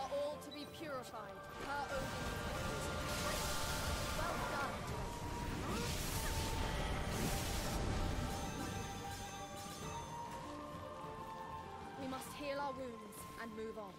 are all to be purified, per Odin's decree. Well done, treasure. We must heal our wounds and move on.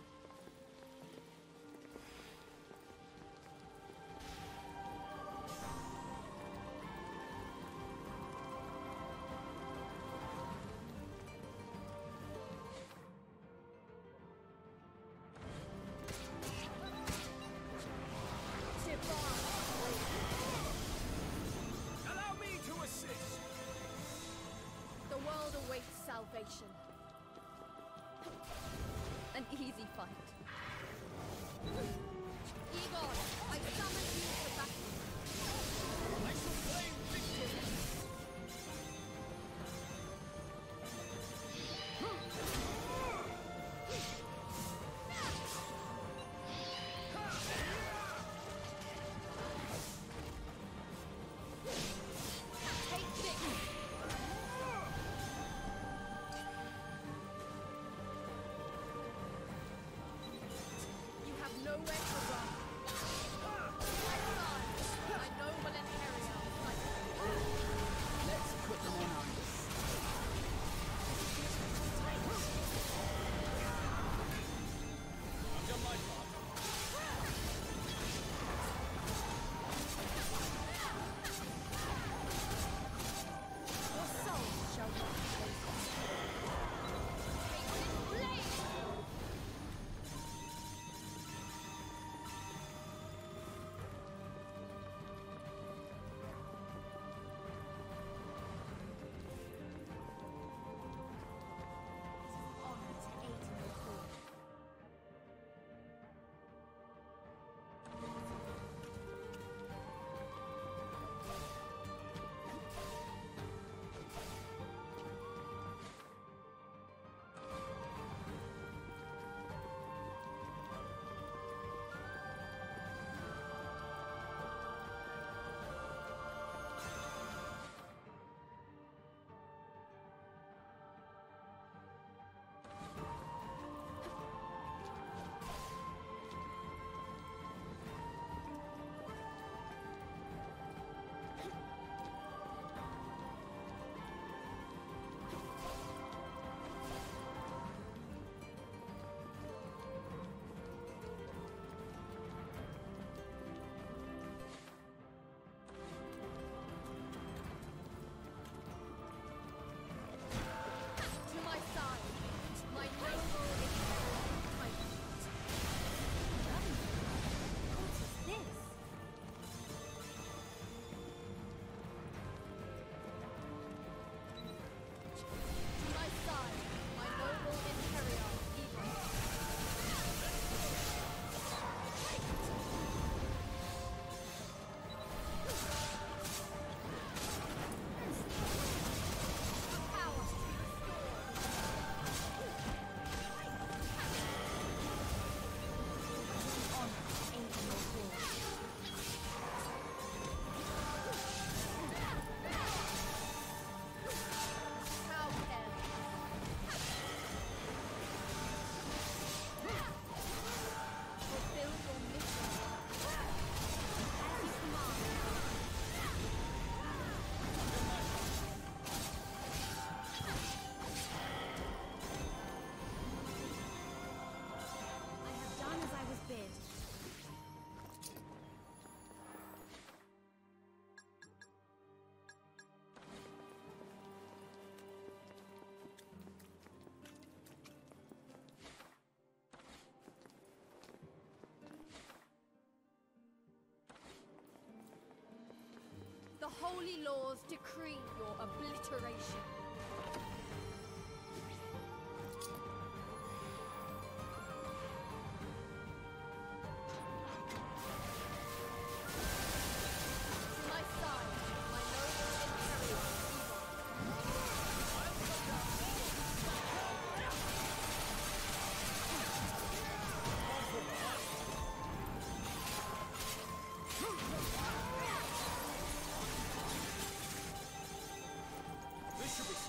Allow me to assist! The world awaits salvation. An easy fight. Egon, I summon you to battle. I shall claim victory! Nowhere to run. My noble Imperial. Let's put them on ice. I've done my part. Your soul shall not be wasted. Take this blade! The holy laws decree your obliteration. To my side, my noble Imperial. This should be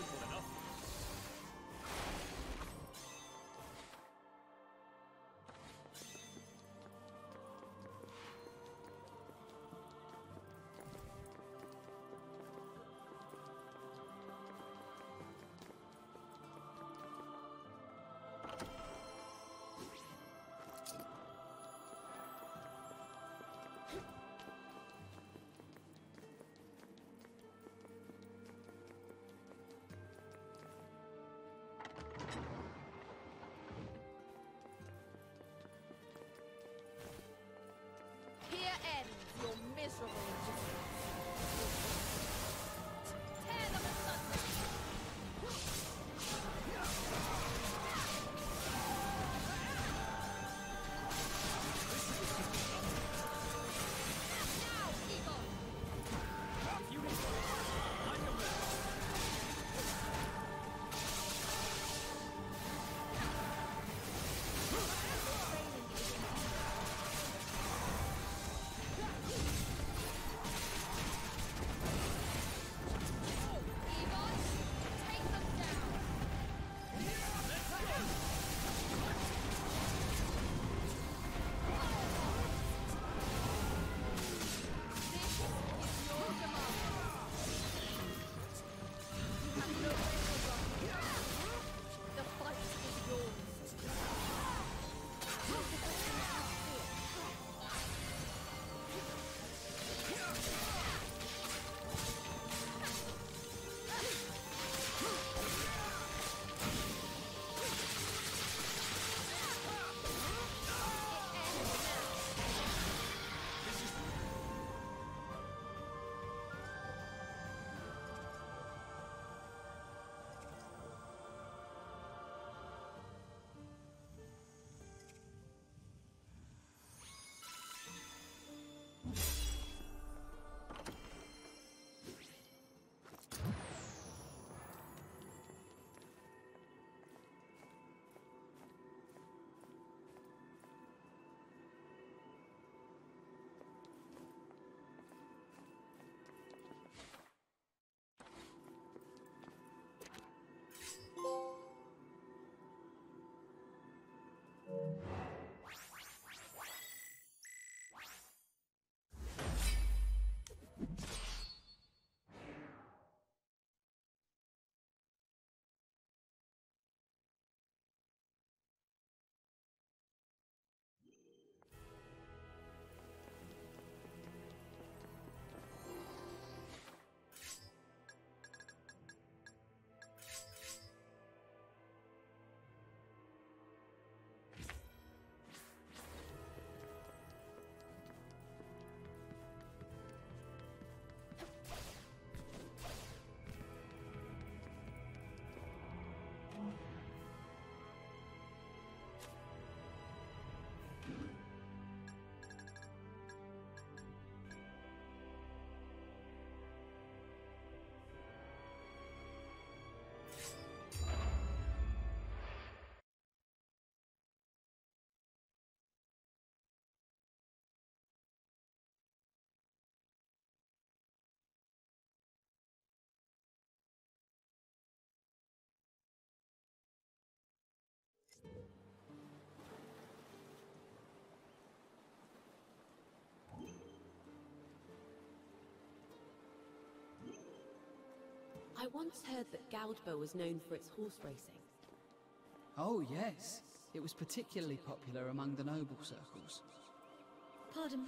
I once heard that Galdbo was known for its horse racing. Oh, yes. It was particularly popular among the noble circles. Pardon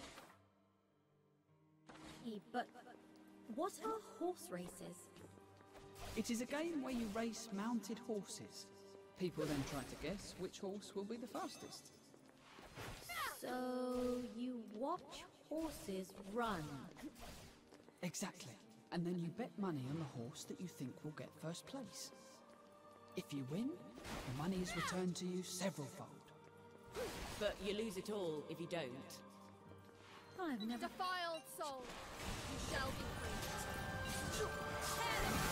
me, but what are horse races? It is a game where you race mounted horses. People then try to guess which horse will be the fastest. So you watch horses run? Exactly. And then you bet money on the horse that you think will get first place. If you win, the money is returned to you several-fold. But you lose it all if you don't. I've never... Defiled soul, you shall be free. Tear them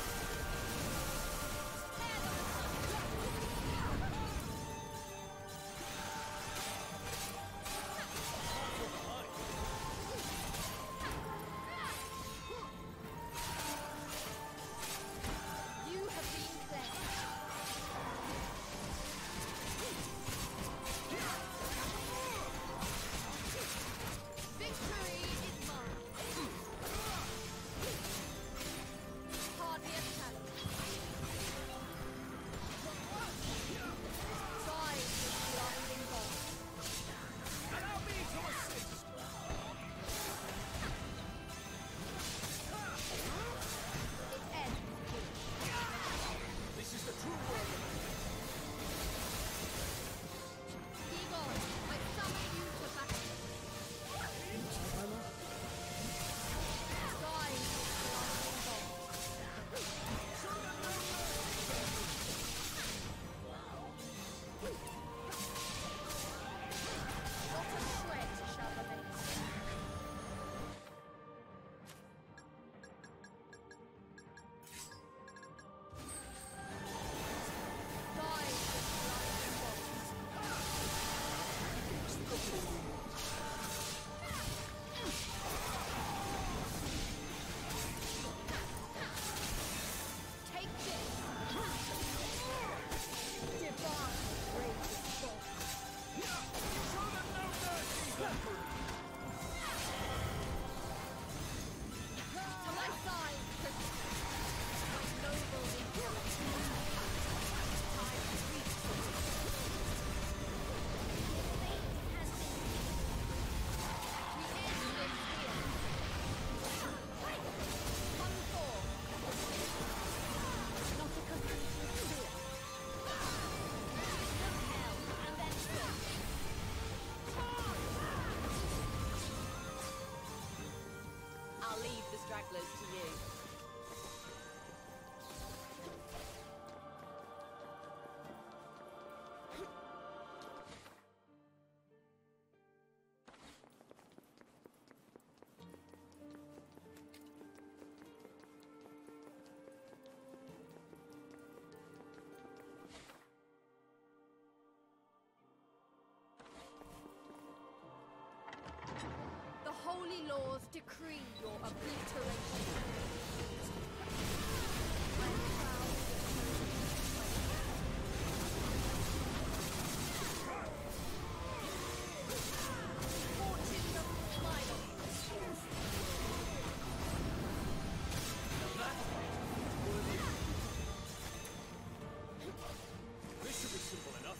stragglers to you. The holy laws decree your obliteration. I am proud fortune doesn't smile on you. This should be simple enough.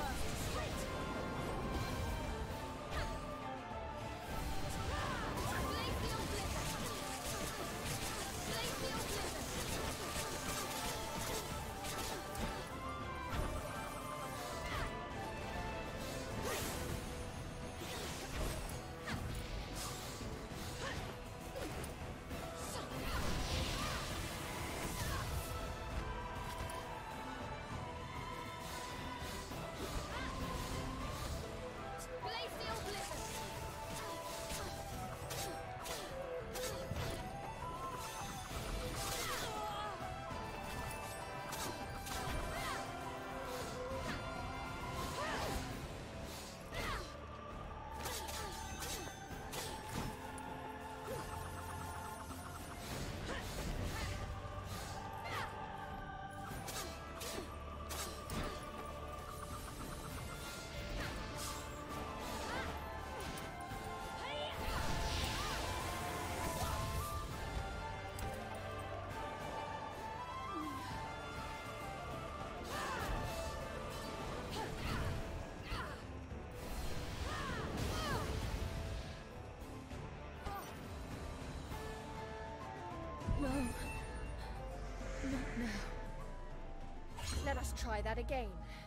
No. Not now. Let us try that again.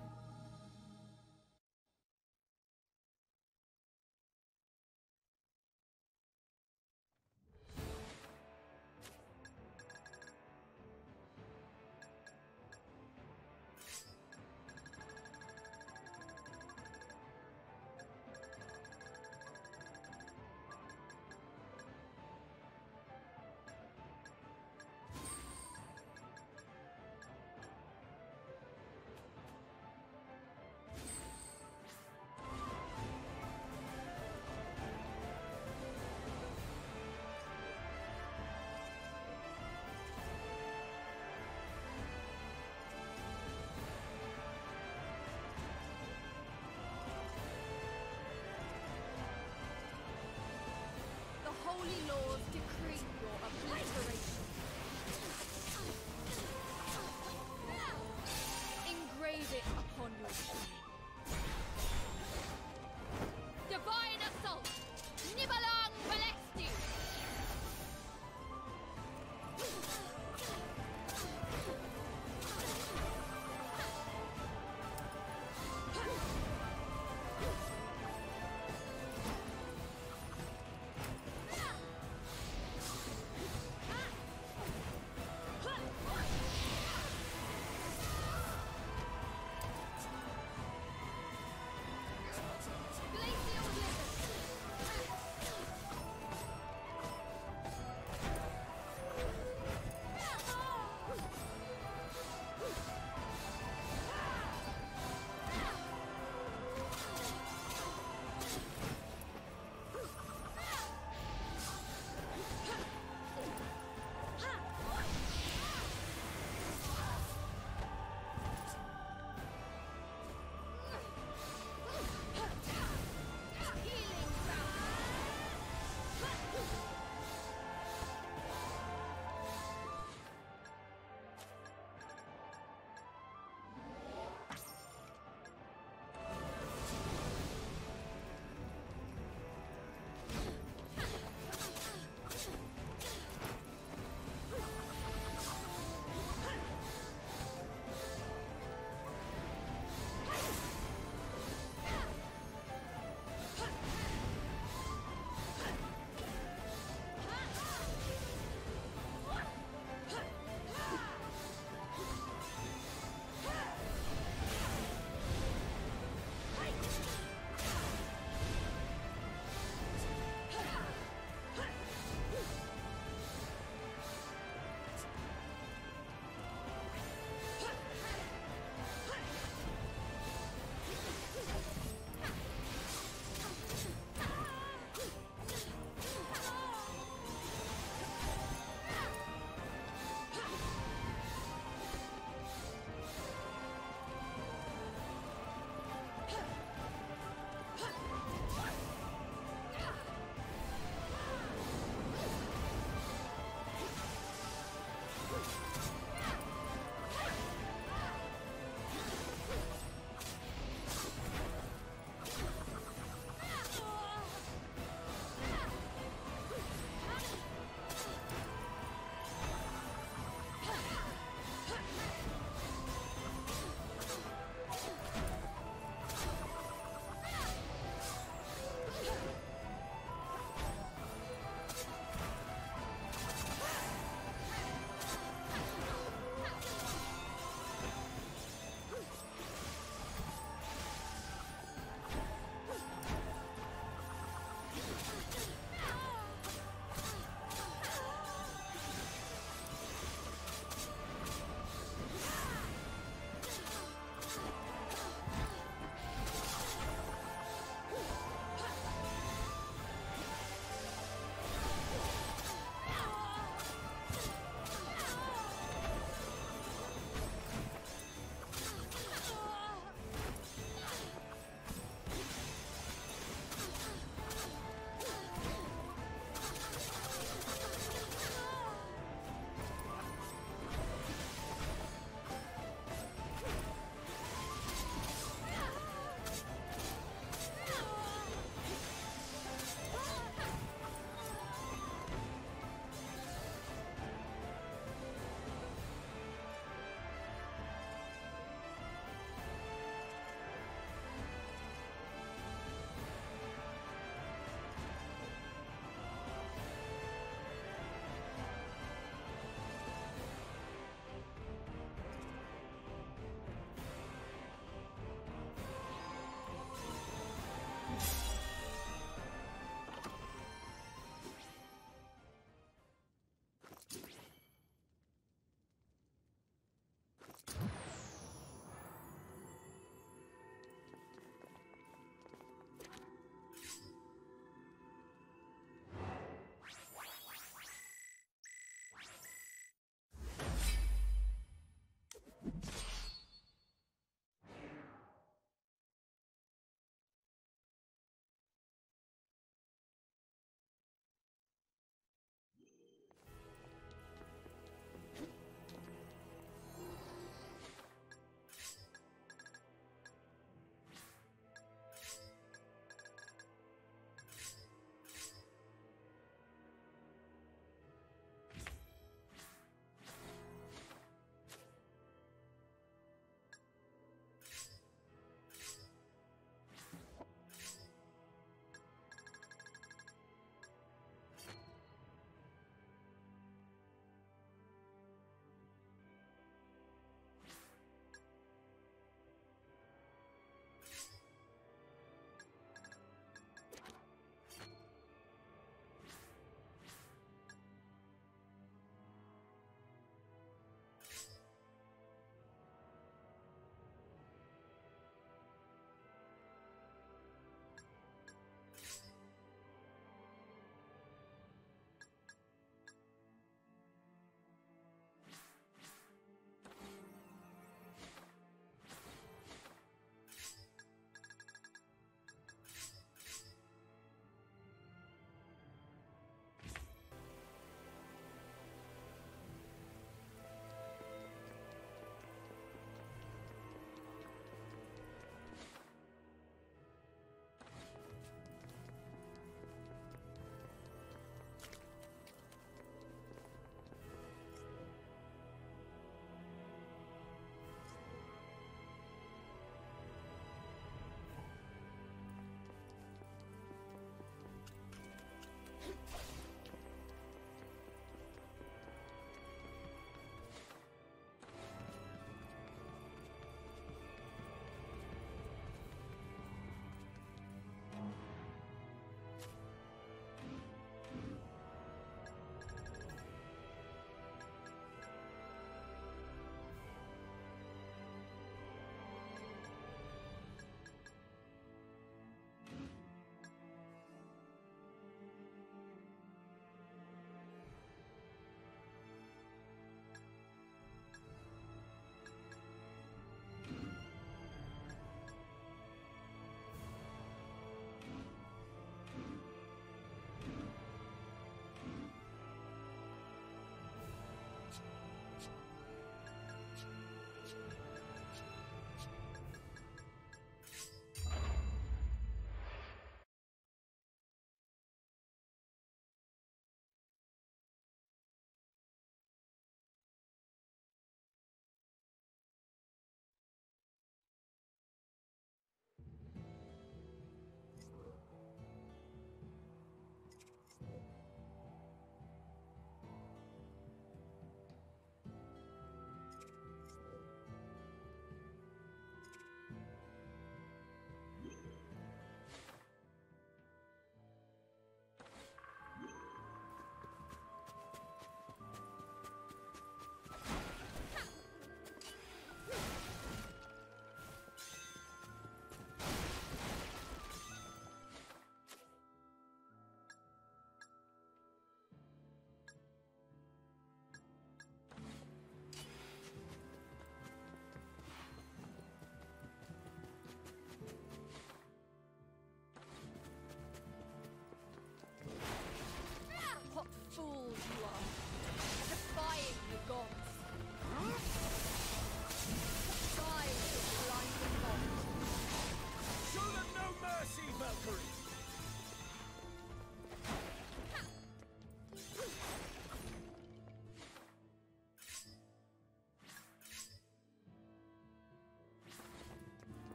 The holy laws decree your obliteration. Engrave it upon your shield. Divine assault! Nibalang Balesti!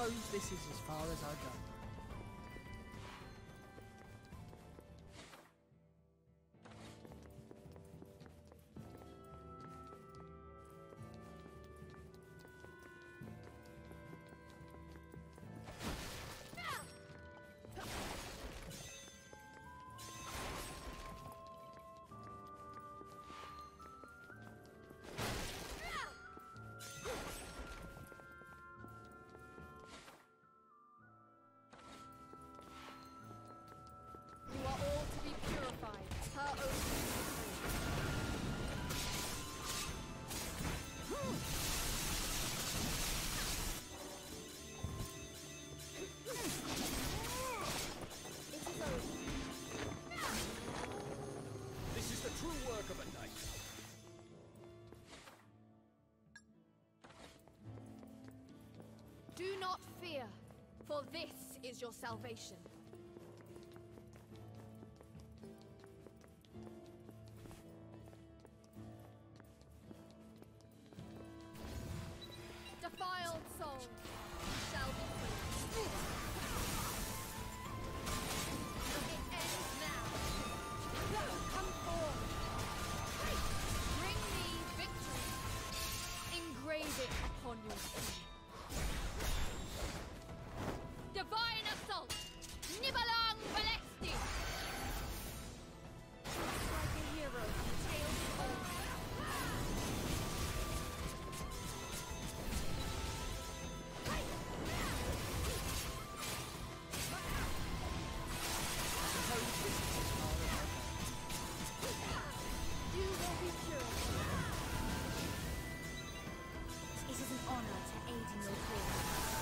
suppose this is as far as I go. You are all to be purified. Her oath is It is over. This is the true work of a knight. Do not fear, for this is your salvation. Defiled soul, you shall be free. It ends now. Come forth. Bring me victory. Engrave it upon your skin. Divine assault! Nibalang Balesti! Just like a hero, tales old. You will be purified. It is an honor to aid in your cause.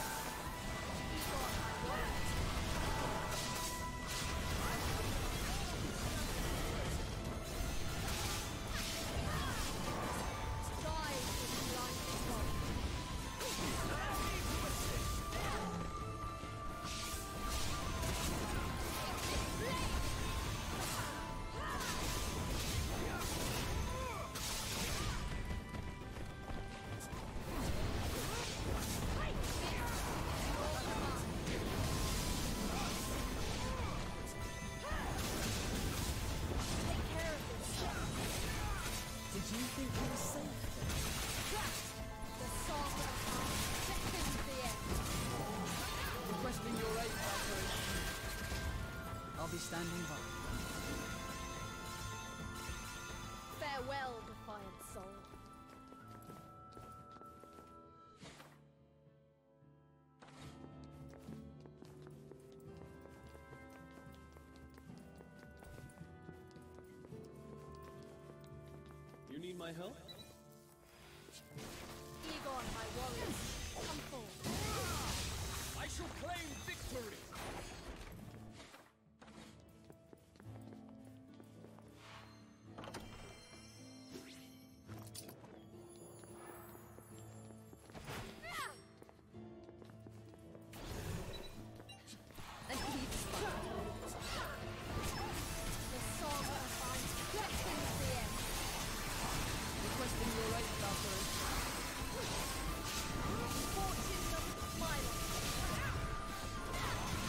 Did you think you were safe? The song of seconds the end. Requesting your aid, Valkyrie. I'll be standing by. Farewell, defiant soul. You need my help? Egon, my warriors, come forth. I shall claim victory! And he's fine. The song of seconds the end. Requesting your aid, Valkyrie. Fortune of Milo.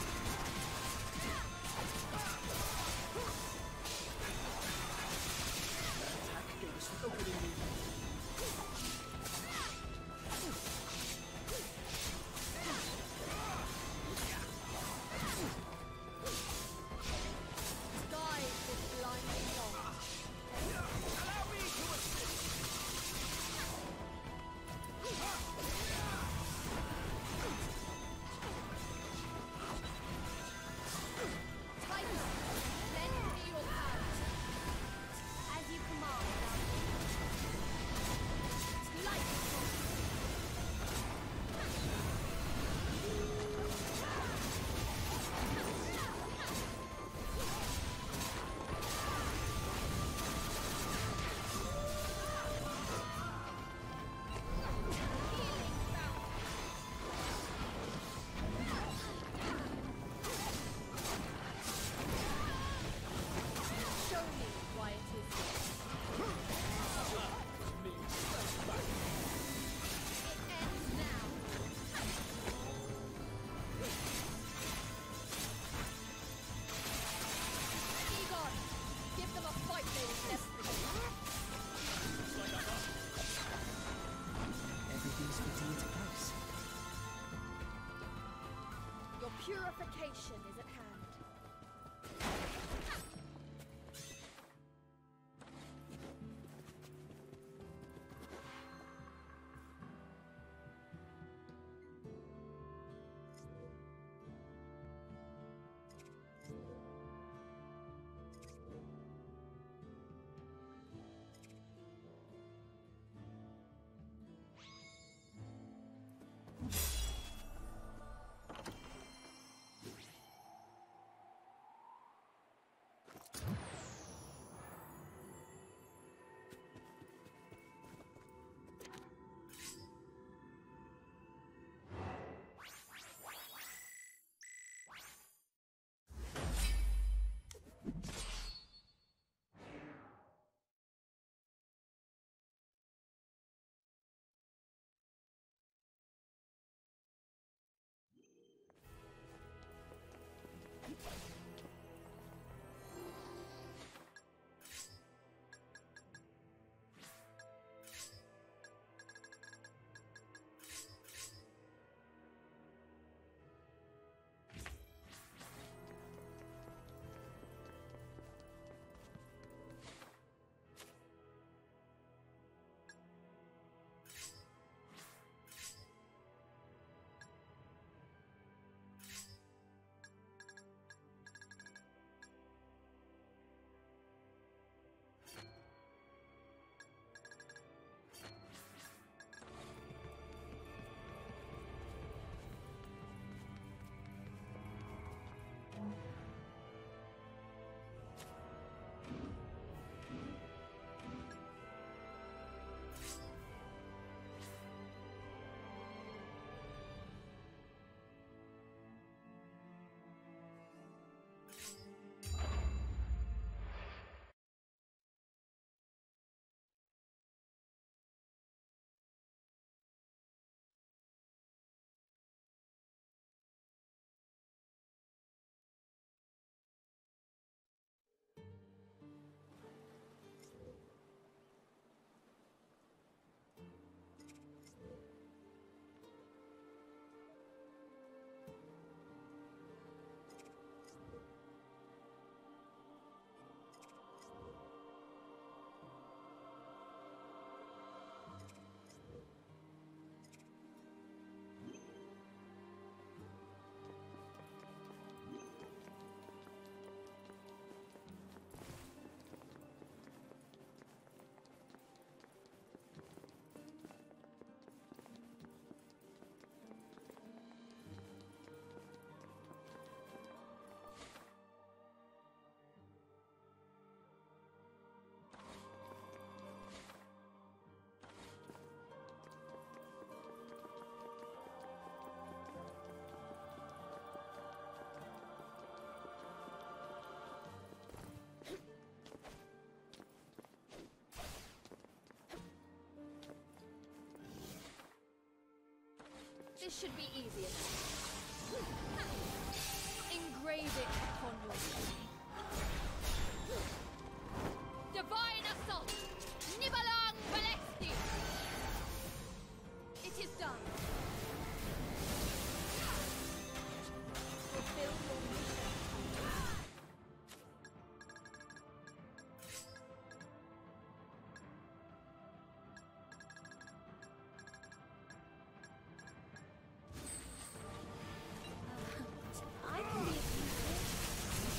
mission is at hand. This should be easy enough. Engrave it upon your body. Divine Assault! Nibalang Valesti! It is done. Fulfill your mission. I can be useful.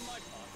my part.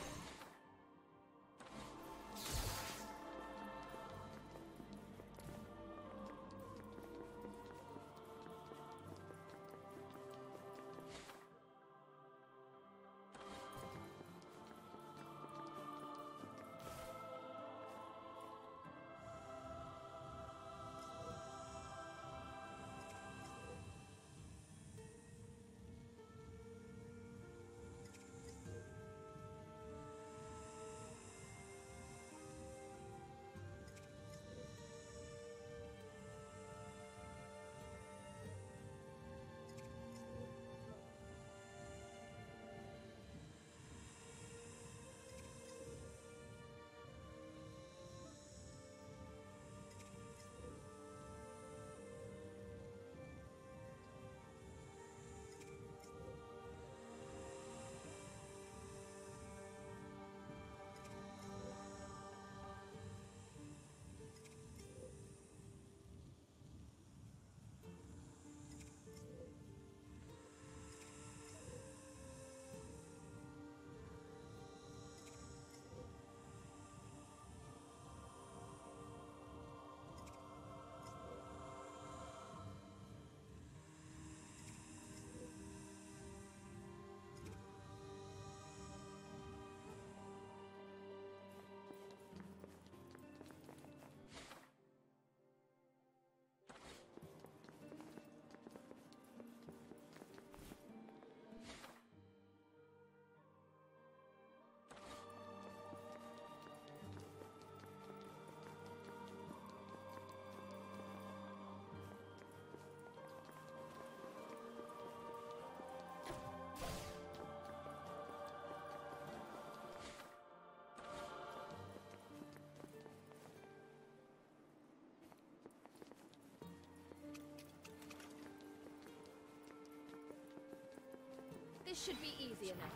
This should be easy enough.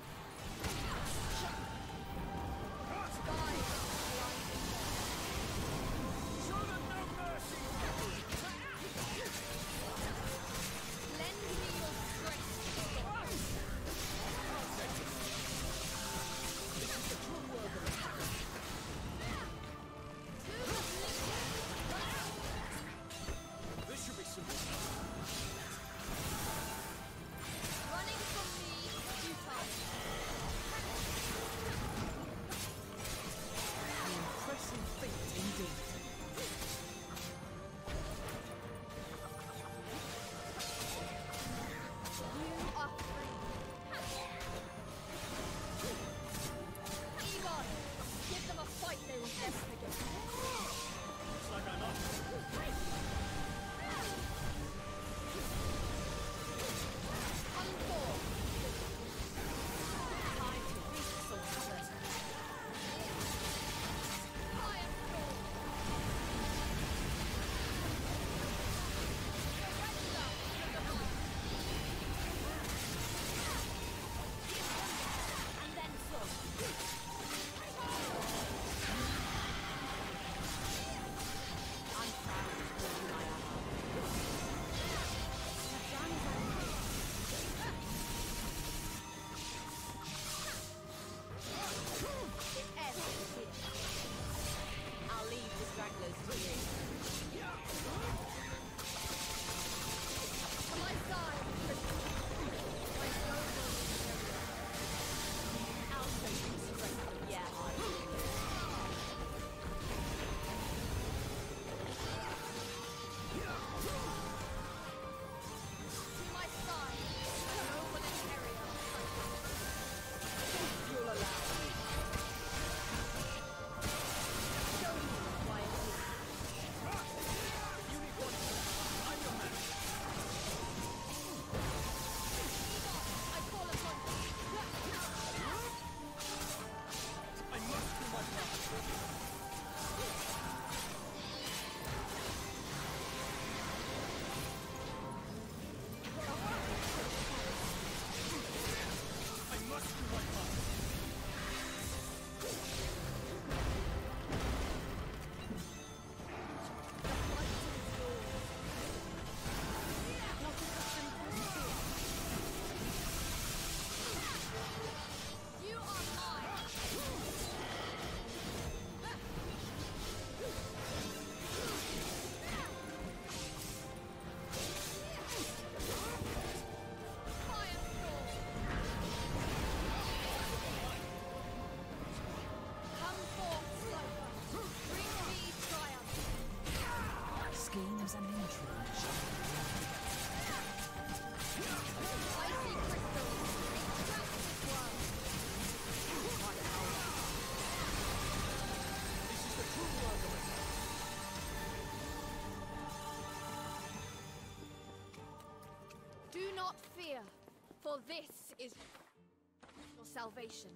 Show them no mercy! Lend me your strength. This is the true work of a knight. This should be simple. Running from me, futile. not fear, for this is your salvation.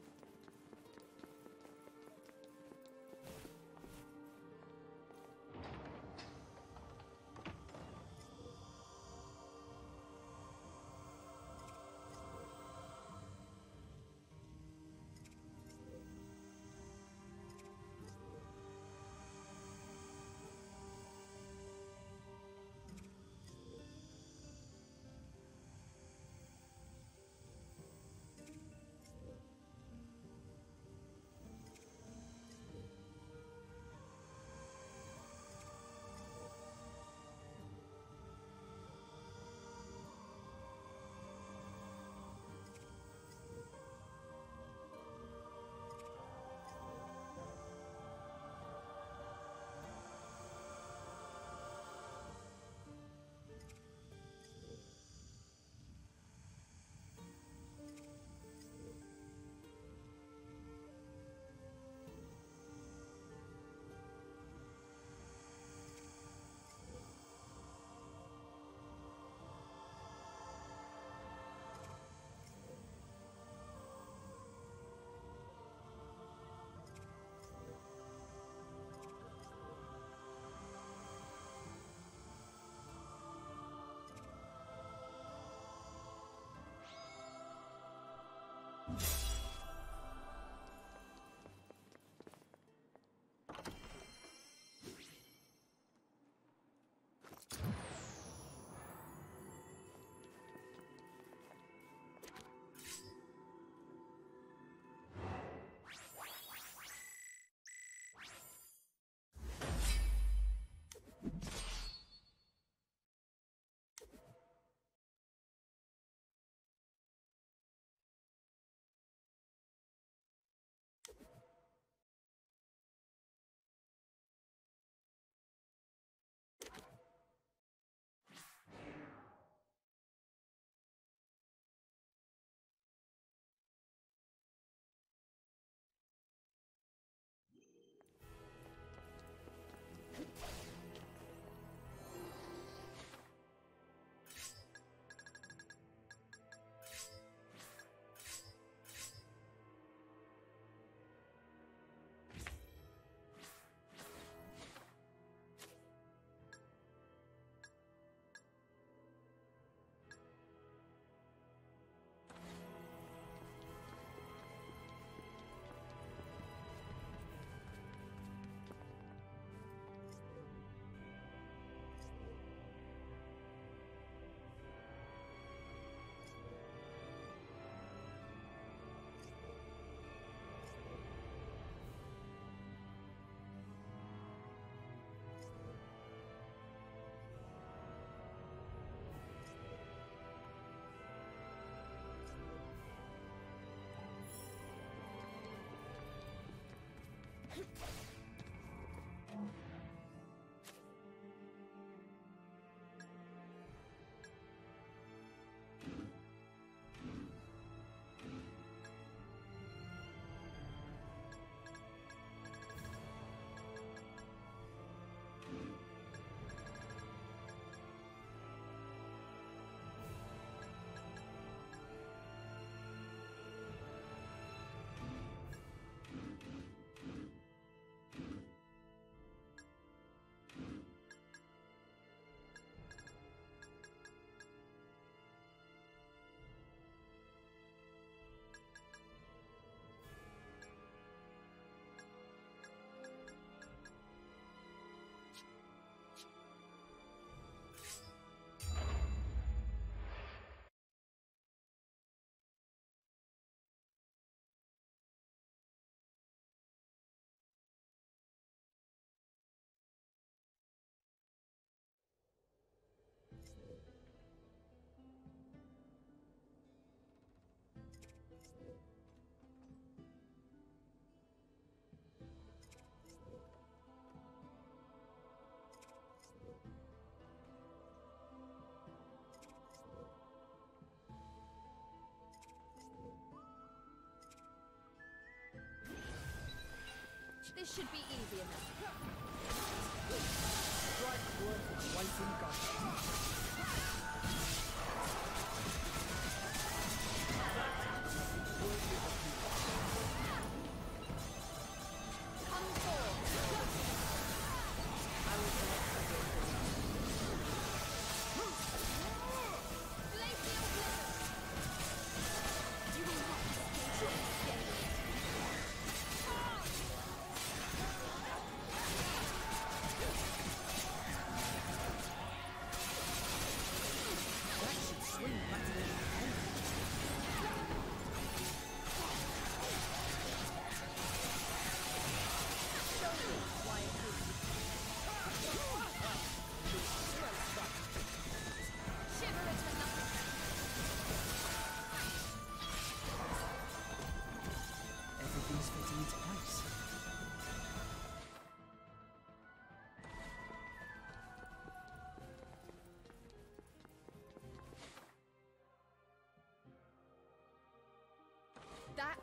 This should be easy enough. Strike worth its weight in gold.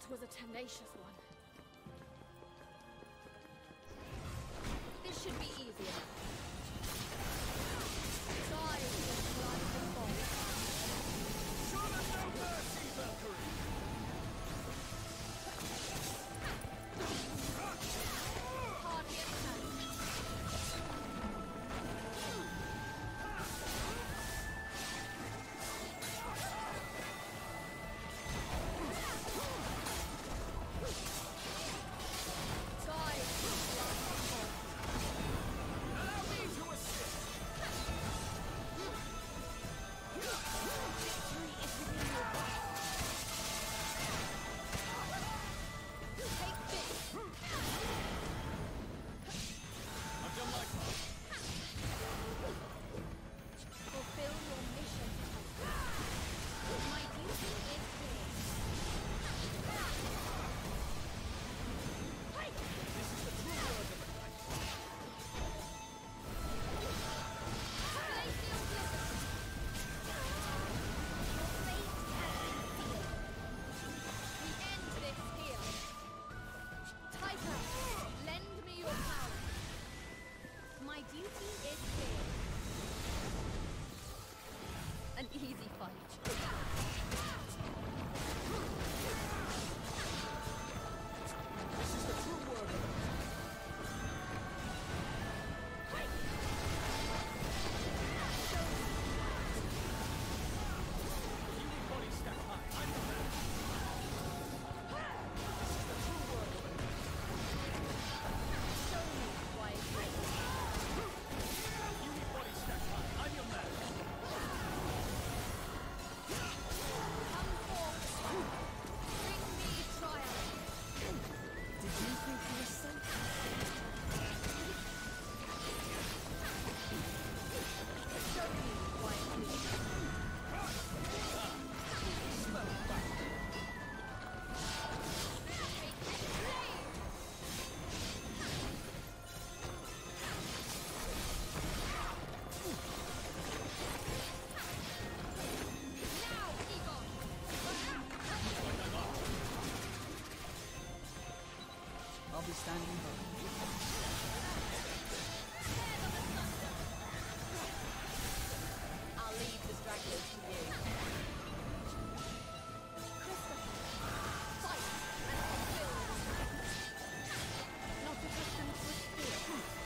was a tenacious one. This should be easier. Die with the blood of the fall. Show them no mercy, Valkyrie! Hardly a chance. Die with the blood of the fall. Allow me to assist! Victory is within your grasp. Take this. I've done my part. Fulfill your mission. My duty is clear. This is the true word of the night. Glacial Blizzard. Your fate has been sealed. We end this here. Tiger, lend me your power. My duty is clear. An easy fight. This is the true word of the night. Human body stacked high. I'm the man. This is the true word of the night. Show me why it's right. Human body stacked high. I'm your man. Come forth. Bring me triumph. Did you think you were safe? Show me why it's right. Smell back. Take flame. Now, Egon. I'll be standing by. I'll leave the stragglers to you. Fight and fulfill. Not accustomed to fear.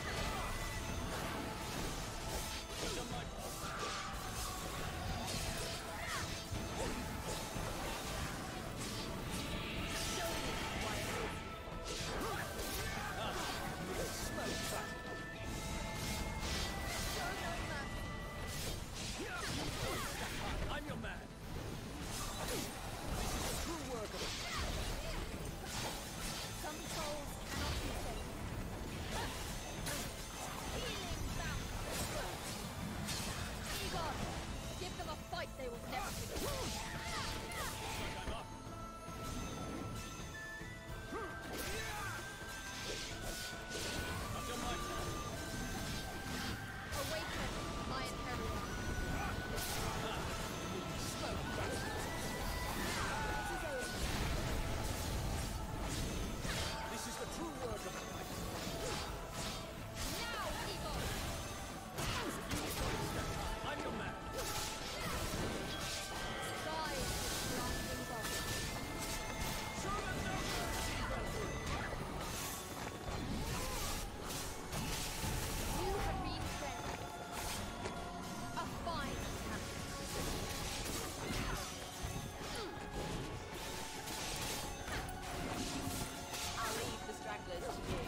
I've done my part. Show me why it's Smell back. Show no mercy. I'm your man. This is the true word of the night. Some souls cannot be saved. Healing bound. Egon, give them a fight they will never forget. I'm up. I've done my part. Awaken, my inheritor. Smell back. This is the true word of the night. Now, Egon. I'm your man. Die with blasting body. Show them no mercy, Valkyrie. You have been trained. A fine attempt. I'll leave the stragglers to you.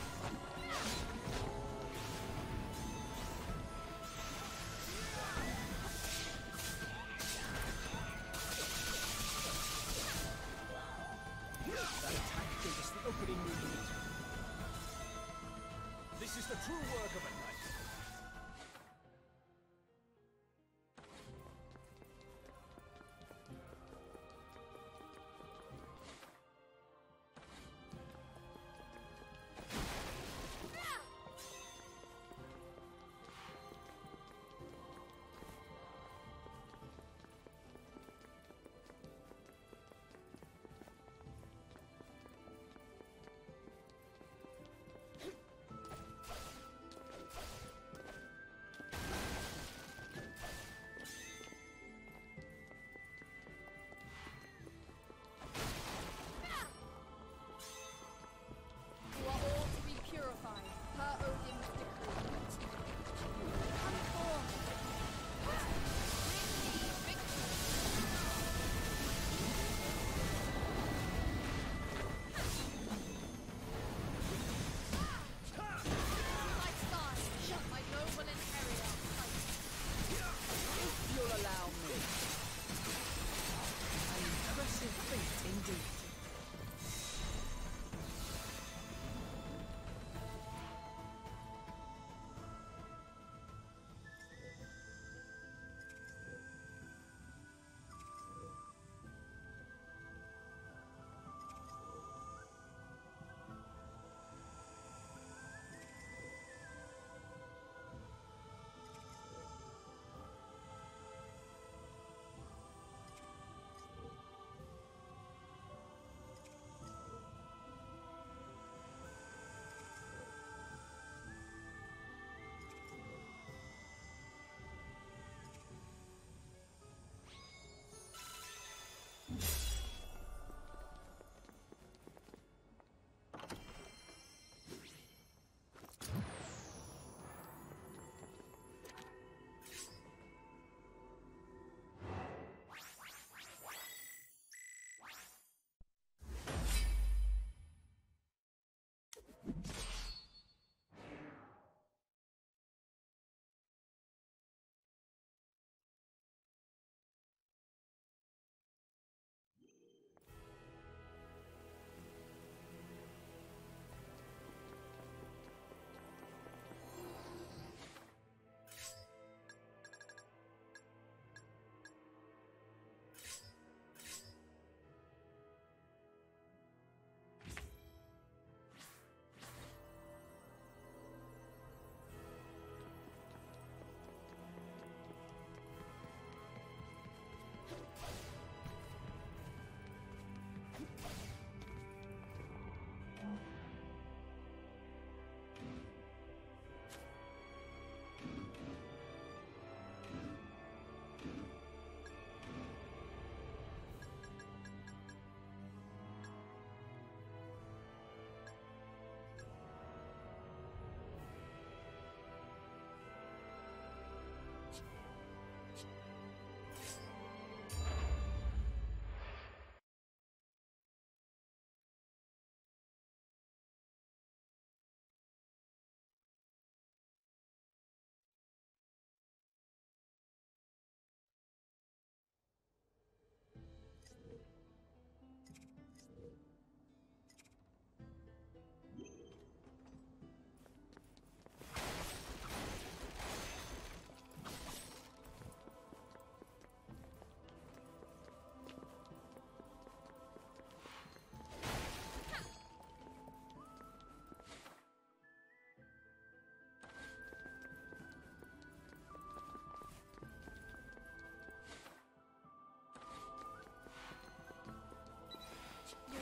That attack gave us the opening we needed. This is the true work of a knight.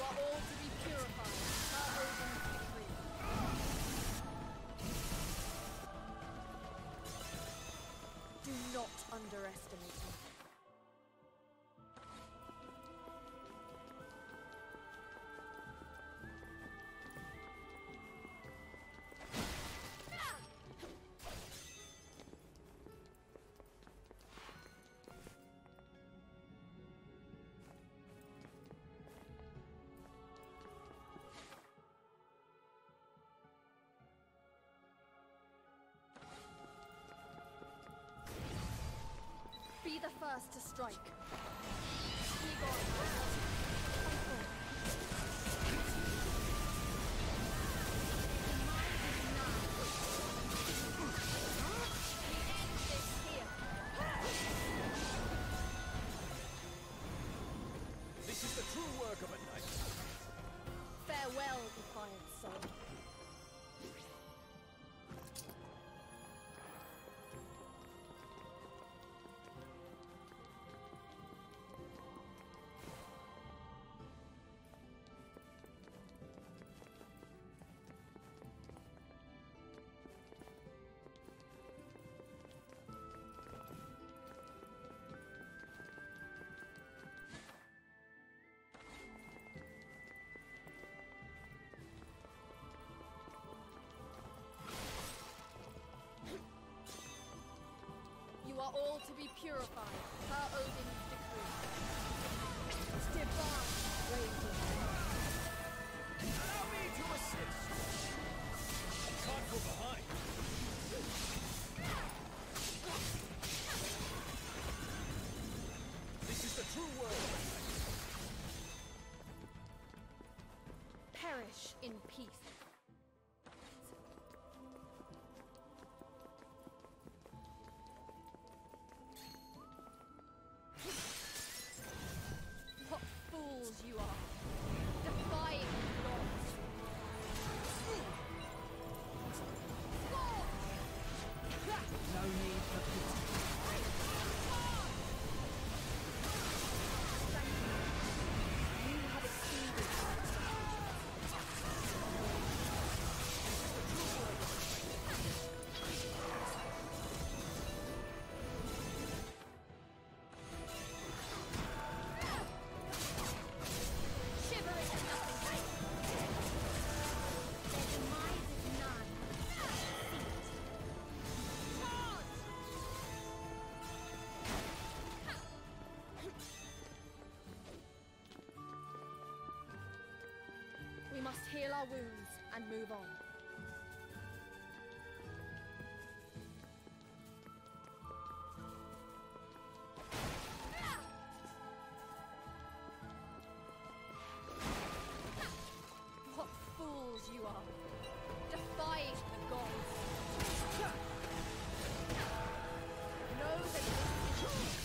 are all to be purified. Per Odin's decree. Do not underestimate me. Be the first to strike. This is the true work of a knight. Farewell, defiant soul. You are all to be purified, per Odin's decree. Divine raging. Allow me to assist. I can't go behind. This is the true world. Perish in peace. What fools you are, defying the gods. No need for pity. You have exceeded. Shivering at nothing. Their demise is none. We must heal our wounds and move on. What fools you are, defying the gods. Know that this is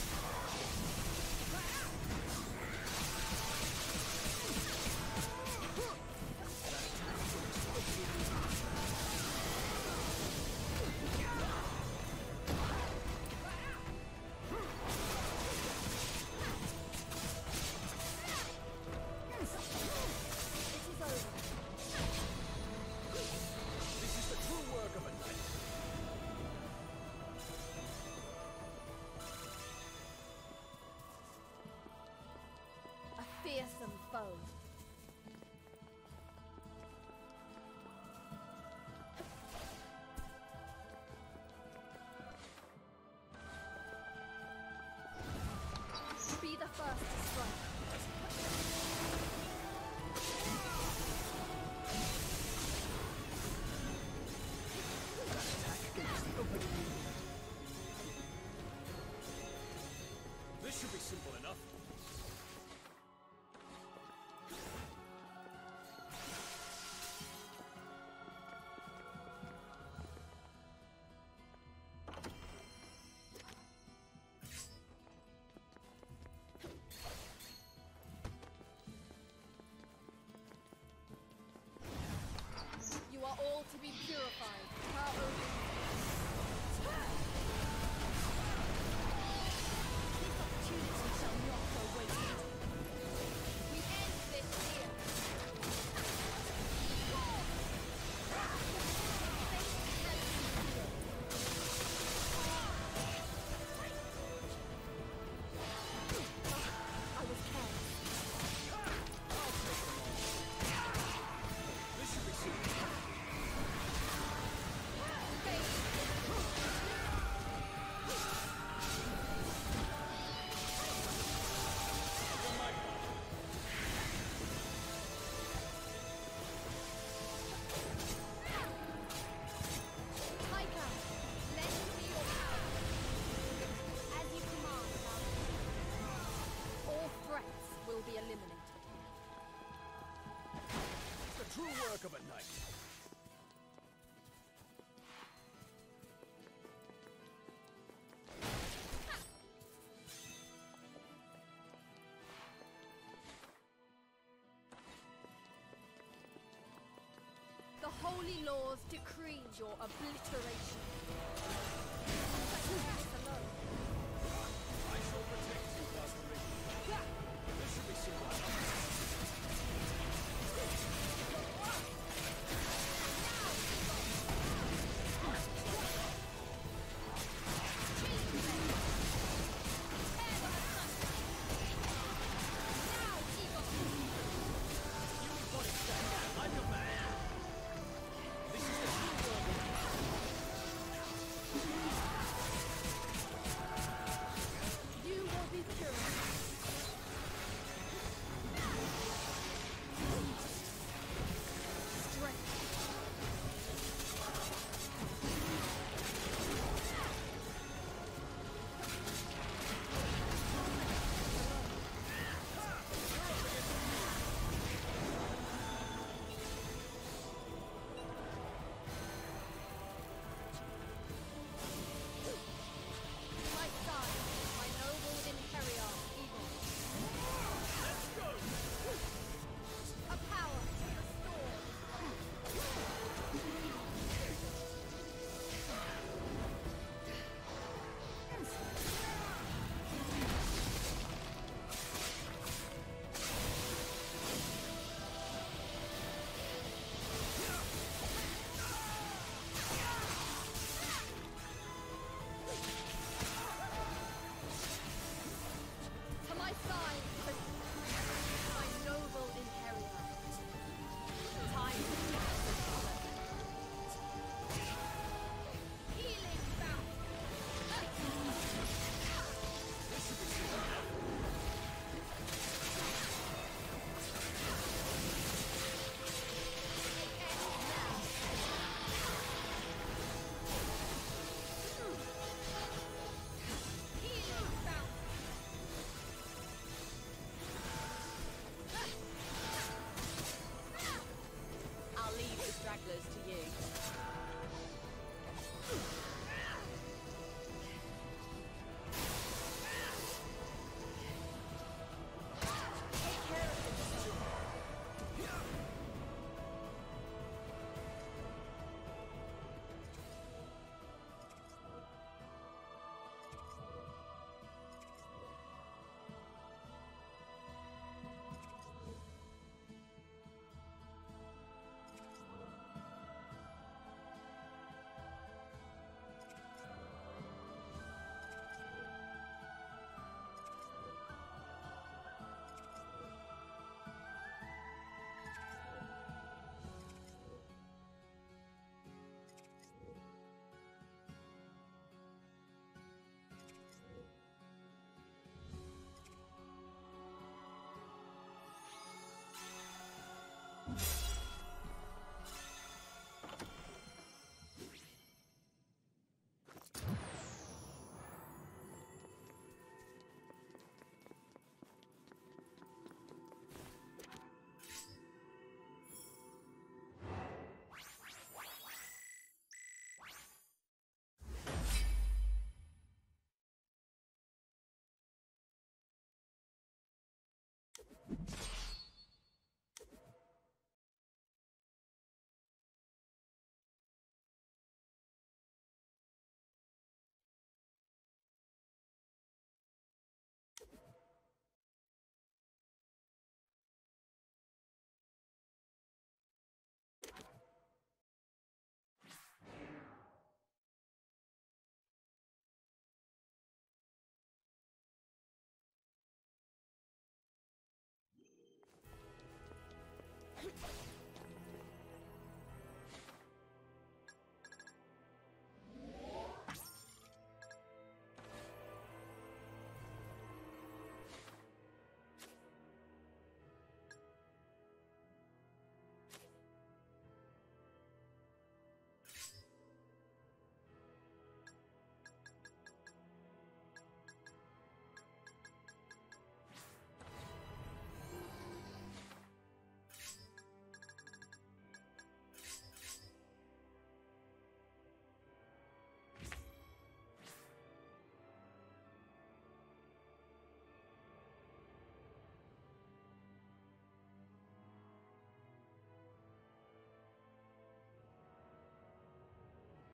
This is the true work of a knight. a fearsome foe. Be the first to strike. This should be simple enough. You are all to be purified, per Odin's. This opportunity shall not go wasted. We end this here. true work of a knight. The holy laws decree your obliteration. I shall protect you, Valkyrie. This should be simple.